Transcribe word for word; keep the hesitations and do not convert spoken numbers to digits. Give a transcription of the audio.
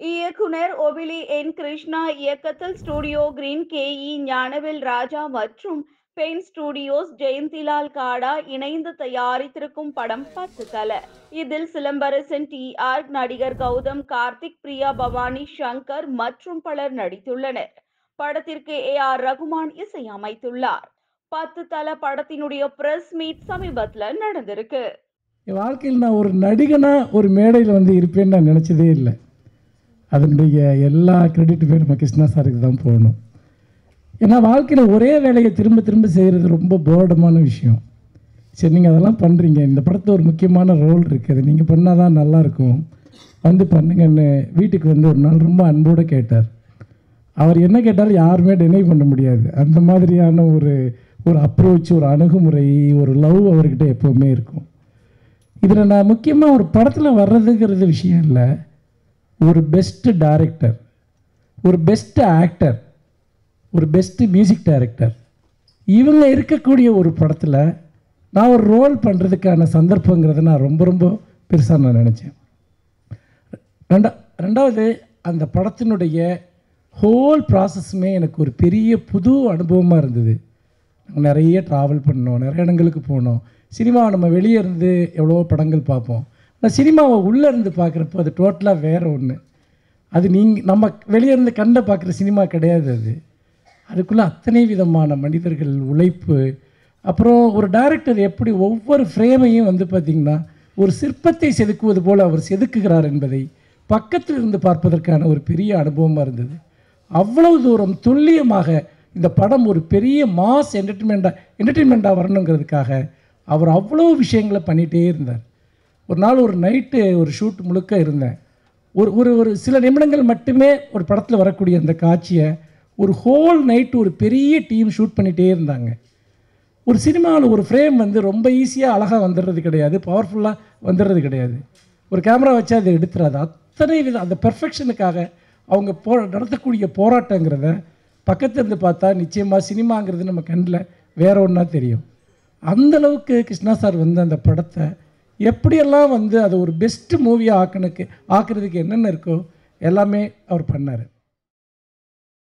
இயக்குனர் ஒபிலி என் கிருஷ்ணா இயக்கத்தில் studio green K E Gnanavel Raja மற்றும் பெயின் ஸ்டுடியோஸ் ஜெயந்திலால் காடா இணைந்து தயாரித்திருக்கும் படம் பத்து தல. இதில் சிலம்பரசன், டி ஆர், நடிகர் கௌதம், கார்த்திக், பிரியா பவானி சங்கர் மற்றும் பலர் நடித்துள்ளனர். படத்திற்கு ஏ ஆர் ரகுமான் இசையமைத்துள்ளார். பத்து தல படத்தினுடைய பிரஸ் மீட் சமீபத்தில் நடந்திருக்கு. என் வாழ்க்கையில் நான் ஒரு நடிகனாக ஒரு மேடையில் வந்து இருப்பேன்னு நான் நினச்சதே இல்லை. அதனுடைய எல்லா கிரெடிட்டுமே நம்ம கிருஷ்ணா சாருக்கு தான் போகணும். ஏன்னா வாழ்க்கையில் ஒரே வேலையை திரும்ப திரும்ப செய்கிறது ரொம்ப போர்டமான விஷயம். சரி, நீங்கள் அதெல்லாம் பண்ணுறீங்க, இந்த படத்தில் ஒரு முக்கியமான ரோல் இருக்குது, நீங்கள் பண்ணால் தான் நல்லாயிருக்கும், வந்து பண்ணுங்கன்னு வீட்டுக்கு வந்து ஒரு நாள் ரொம்ப அன்போடு கேட்டார். அவர் என்ன கேட்டாலும் யாருமே டினை பண்ண முடியாது. அந்த மாதிரியான ஒரு ஒரு அப்ரோச், ஒரு அணுகுமுறை, ஒரு லவ் அவர்கிட்ட எப்போவுமே இருக்கும். இதில் நான் முக்கியமாக ஒரு படத்தில் வர்றதுங்கிறது விஷயம் இல்லை. ஒரு பெஸ்ட்டு டைரக்டர், ஒரு பெஸ்ட்டு ஆக்டர், ஒரு பெஸ்ட்டு மியூசிக் டைரக்டர், இவங்க இருக்கக்கூடிய ஒரு படத்தில் நான் ஒரு ரோல் பண்ணுறதுக்கான சந்தர்ப்பங்கிறத நான் ரொம்ப ரொம்ப பெருசாக நான் நினச்சேன். ரெண்டா ரெண்டாவது அந்த படத்தினுடைய ஹோல் ப்ராசஸுமே எனக்கு ஒரு பெரிய புது அனுபவமாக இருந்தது. நிறைய ட்ராவல் பண்ணோம், நிறைய இடங்களுக்கு போனோம். சினிமாவை நம்ம வெளியே இருந்து எவ்வளோ படங்கள் பார்ப்போம். ஆனால் சினிமாவை உள்ளே இருந்து பார்க்குறப்போ அது டோட்டலாக வேறு ஒன்று. அது நீங்கள் நம்ம வெளியே இருந்து கண்ட பார்க்குற சினிமா கிடையாது. அது அதுக்குள்ளே அத்தனை விதமான மனிதர்கள், உழைப்பு, அப்புறம் ஒரு டைரக்டர் எப்படி ஒவ்வொரு ஃப்ரேமையும் வந்து பார்த்திங்கன்னா ஒரு சிற்பத்தை செதுக்குவது போல் அவர் செதுக்குகிறார் என்பதை பக்கத்தில் இருந்து பார்ப்பதற்கான ஒரு பெரிய அனுபவமாக இருந்தது. அவ்வளவு தூரம் துல்லியமாக இந்த படம் ஒரு பெரிய மாஸ் என்டர்டெயின்மெண்ட்டாக என்டர்டெயின்மெண்ட்டாக வரணுங்கிறதுக்காக அவர் அவ்வளோ விஷயங்களை பண்ணிகிட்டே இருந்தார். ஒரு நாள் ஒரு நைட்டு ஒரு ஷூட் முழுக்க இருந்தேன். ஒரு ஒரு ஒரு சில நிமிடங்கள் மட்டுமே ஒரு படத்தில் வரக்கூடிய அந்த காட்சியை ஒரு ஹோல் நைட்டு ஒரு பெரிய டீம் ஷூட் பண்ணிகிட்டே இருந்தாங்க. ஒரு சினிமாவில் ஒரு ஃப்ரேம் வந்து ரொம்ப ஈஸியாக அழகாக வந்துடுறது கிடையாது, பவர்ஃபுல்லாக வந்துடுறது கிடையாது. ஒரு கேமரா வச்சு அதை எடுத்துறாது. அத்தனை விதம் அந்த பெர்ஃபெக்ஷனுக்காக அவங்க போ நடத்தக்கூடிய போராட்டங்கிறத பக்கத்துலேருந்து பார்த்தா நிச்சயமாக சினிமாங்கிறது நம்ம கண்ணில் வேற ஒன்றா தெரியும். அந்தளவுக்கு கிருஷ்ணா சார் வந்து அந்த படத்தை எப்படியெல்லாம் வந்து அதை ஒரு பெஸ்ட்டு மூவியாக ஆக்கணுக்கு ஆக்கிறதுக்கு என்னென்ன இருக்கோ எல்லாமே அவர் பண்ணார்.